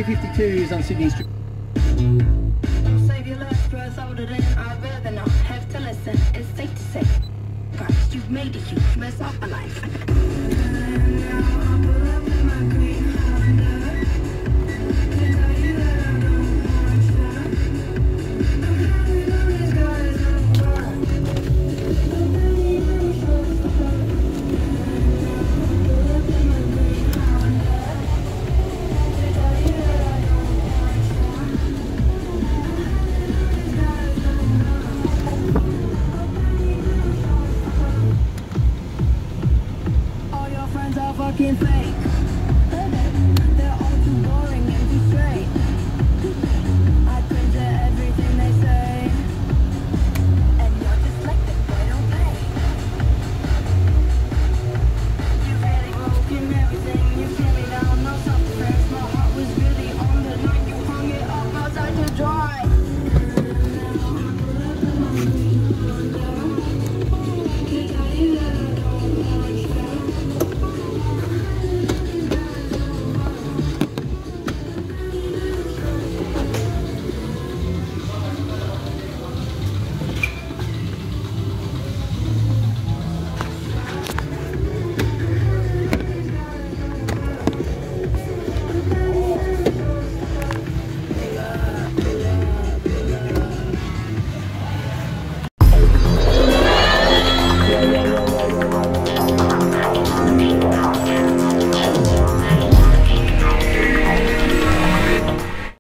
A52s on Sydney Street. Save your last breath older than I'd rather not have to listen. It's safe to say, Christ, you've made a huge mess of my life. And now I'll pull up in my green.